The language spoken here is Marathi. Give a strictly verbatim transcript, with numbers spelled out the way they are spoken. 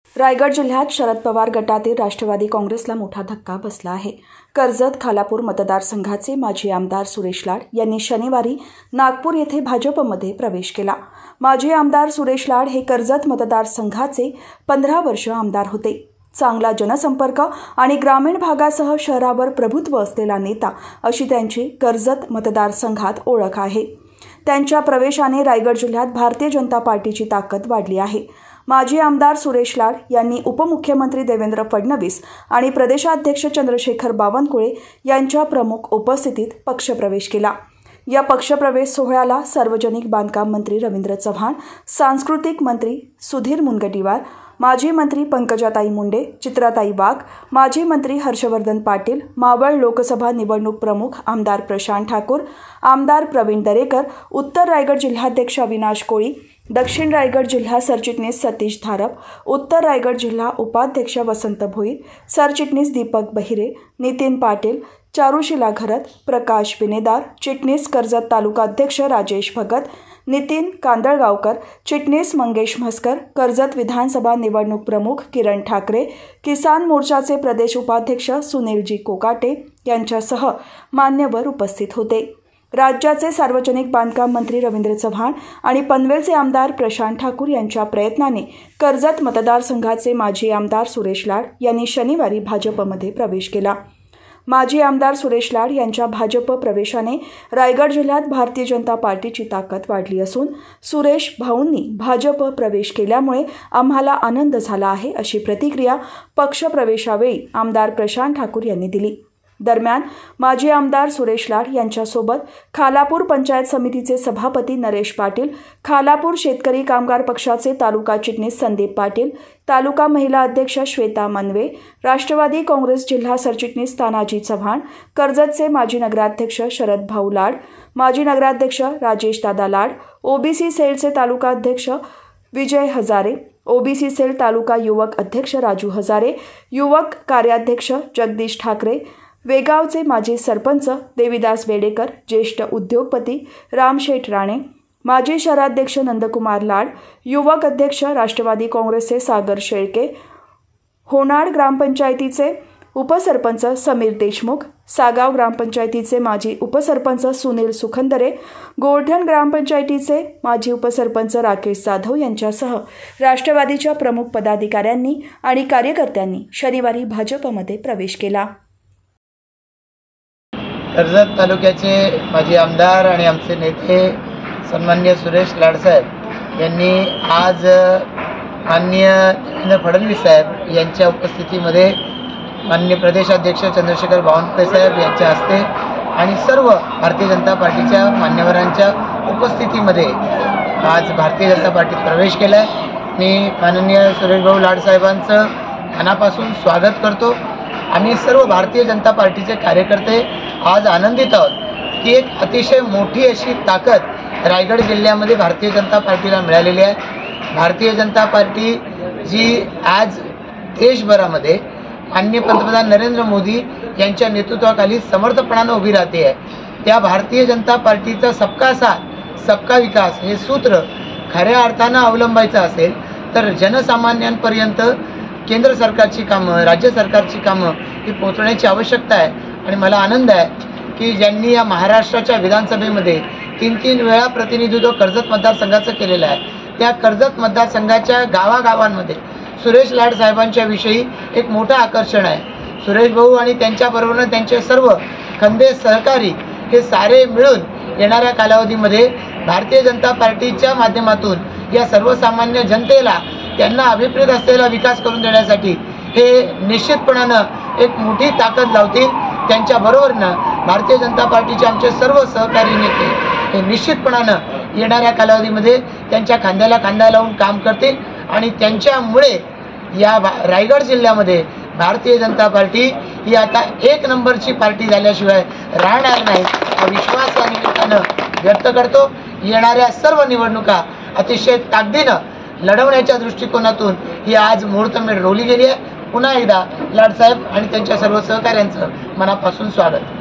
रायगड जिल्ह्यात शरद पवार गटातील राष्ट्रवादी काँग्रेसला मोठा धक्का बसला आहे। कर्जत खालापूर मतदारसंघाचे माजी आमदार सुरेश लाड यांनी शनिवारी नागपूर येथे भाजपमध्ये प्रवेश केला। माजी आमदार सुरेश लाड हे कर्जत मतदारसंघाचे पंधरा वर्ष आमदार होते। चांगला जनसंपर्क आणि ग्रामीण भागासह शहरावर प्रभुत्व असलेला नेता अशी त्यांची कर्जत मतदारसंघात ओळख आहे। त्यांच्या प्रवेशाने रायगड जिल्ह्यात भारतीय जनता पार्टीची ताकद वाढली आहे। माजी आमदार सुरेश लाड यांनी उपमुख्यमंत्री देवेंद्र फडणवीस आणि प्रदेशाध्यक्ष चंद्रशेखर बावनकुळे यांच्या प्रमुख उपस्थितीत पक्षप्रवेश केला। या पक्षप्रवेश सोहळ्याला सार्वजनिक बांधकाम मंत्री रवींद्र चव्हाण, सांस्कृतिक मंत्री सुधीर मुनगंटीवार, माजी मंत्री पंकजाताई मुंडे, चित्राताई वाघ, माजी मंत्री हर्षवर्धन पाटील, मावळ लोकसभा निवडणूक प्रमुख आमदार प्रशांत ठाकूर, आमदार प्रवीण दरेकर, उत्तर रायगड जिल्हाध्यक्ष अविनाश कोळी, दक्षिण रायगड जिल्हा सरचिटणीस सतीश धारप, उत्तर रायगड जिल्हा उपाध्यक्ष वसंत भोईर, सरचिटणीस दीपक बहिरे, नितीन पाटील, चारुशिला घरत, प्रकाश बिनेदार, चिटणीस कर्जत तालुका अध्यक्ष राजेश भगत, नितीन कांदळगावकर, चिटणीस मंगेश म्हस्कर, कर्जत विधानसभा निवडणूक प्रमुख किरण ठाकरे, किसान मोर्चाचे प्रदेश उपाध्यक्ष सुनीलजी कोकाटे यांच्यासह मान्यवर उपस्थित होते। राज्याचे सार्वजनिक बांधकाम मंत्री रवींद्र चव्हाण आणि पनवेलचे आमदार प्रशांत ठाकूर यांच्या प्रयत्नाने कर्जत मतदारसंघाचे माजी आमदार सुरेश लाड यांनी शनिवारी भाजपमध्ये प्रवेश केला। माजी आमदार सुरेश लाड यांच्या भाजप प्रवेशाने रायगड जिल्ह्यात भारतीय जनता पार्टीची ताकद वाढली असून सुरेश भाऊंनी भाजप प्रवेश केल्यामुळे आम्हाला आनंद झाला आहे अशी प्रतिक्रिया पक्षप्रवेशावेळी आमदार प्रशांत ठाकूर यांनी दिली। दरम्यान माजी आमदार सुरेश लाड यांच्यासोबत खालापूर पंचायत समितीचे सभापती नरेश पाटील, खालापूर शेतकरी कामगार पक्षाचे तालुका चिटणीस संदीप पाटील, तालुका महिला अध्यक्ष श्वेता मनवे, राष्ट्रवादी काँग्रेस जिल्हा सरचिटणीस तानाजी चव्हाण, कर्जतचे माजी नगराध्यक्ष शरद भाऊ लाड, माजी नगराध्यक्ष राजेश दादा लाड, ओबीसी सेलचे तालुका अध्यक्ष विजय हजारे, ओबीसी सेल तालुका युवक अध्यक्ष राजू हजारे, युवक कार्याध्यक्ष जगदीश ठाकरे, वेगावचे माजी सरपंच देवीदास वेडेकर, ज्येष्ठ उद्योगपती रामशेठ राणे, माजी शहराध्यक्ष नंदकुमार लाड, युवक अध्यक्ष राष्ट्रवादी काँग्रेसचे सागर शेळके, होनाड ग्रामपंचायतीचे उपसरपंच समीर देशमुख, सागाव ग्रामपंचायतीचे माजी उपसरपंच सुनील सुखंदरे, गोरठण ग्रामपंचायतीचे माजी उपसरपंच राकेश जाधव यांच्यासह राष्ट्रवादीच्या प्रमुख पदाधिकाऱ्यांनी आणि कार्यकर्त्यांनी शनिवारी भाजपमध्ये प्रवेश केला। कर्जत तालुक्याचे माजी आमदार आणि आमचे नेते सन्माननीय सुरेश लाडसाहेब यांनी आज माननीय देवेंद्र फडणवीस साहेब यांच्या उपस्थितीमध्ये माननीय प्रदेशाध्यक्ष चंद्रशेखर बावनकुळे साहेब यांच्या हस्ते आणि सर्व भारतीय जनता पार्टीच्या मान्यवरांच्या उपस्थितीमध्ये आज भारतीय जनता पार्टीत प्रवेश केला आहे। मी माननीय सुरेश भाऊ लाडसाहेबांचं मनापासून स्वागत करतो। आम्ही सर्व भारतीय जनता पार्टीचे कार्यकर्ते आज आनंदित आहोत की एक अतिशय मोठी अशी ताकद रायगड जिल्ह्यामध्ये भारतीय जनता पार्टीला मिळालेली आहे। भारतीय जनता पार्टी जी आज देशभरामध्ये माननीय पंतप्रधान नरेंद्र मोदी यांच्या नेतृत्वाखाली समर्थपणानं उभी राहते आहे, त्या भारतीय जनता पार्टीचा सबका साथ सबका विकास हे सूत्र खऱ्या अर्थानं अवलंबायचं असेल तर जनसामान्यांपर्यंत केंद्र सरकारची कामं, राज्य सरकारची कामं ही पोहोचण्याची आवश्यकता आहे। आणि मला आनंद आहे की ज्यांनी या महाराष्ट्राच्या विधानसभेमध्ये तीन तीन वेळा प्रतिनिधित्व कर्जत मतदारसंघाचं केलेलं आहे, त्या कर्जत मतदारसंघाच्या गावागावांमध्ये सुरेश लाड साहेबांच्या विषयी एक मोठं आकर्षण आहे। सुरेश भाऊ आणि त्यांच्याबरोबरनं त्यांचे सर्व खंदे सहकारी हे सारे मिळून येणाऱ्या कालावधीमध्ये भारतीय जनता पार्टीच्या माध्यमातून या सर्वसामान्य जनतेला त्यांना अभिप्रेत असलेला विकास करून देण्यासाठी हे निश्चितपणानं एक मोठी ताकद लावतील। त्यांच्याबरोबरनं भारतीय जनता पार्टीचे आमचे सर्व सहकारी नेते हे निश्चितपणानं येणाऱ्या कालावधीमध्ये त्यांच्या खांद्याला खांदा लावून काम करतील आणि त्यांच्यामुळे या रायगड जिल्ह्यामध्ये भारतीय जनता पार्टी ही आता एक नंबरची पार्टी झाल्याशिवाय राहणार नाही हा विश्वास या निमित्तानं व्यक्त करतो। येणाऱ्या सर्व निवडणुका अतिशय ताकदीनं लढवण्याच्या दृष्टिकोनातून ही आज मुहूर्तमेढ रोवली गेली आहे। पुन्हा एकदा लाडसाहेब आणि त्यांच्या सर्व सहकाऱ्यांचं मनापासून स्वागत।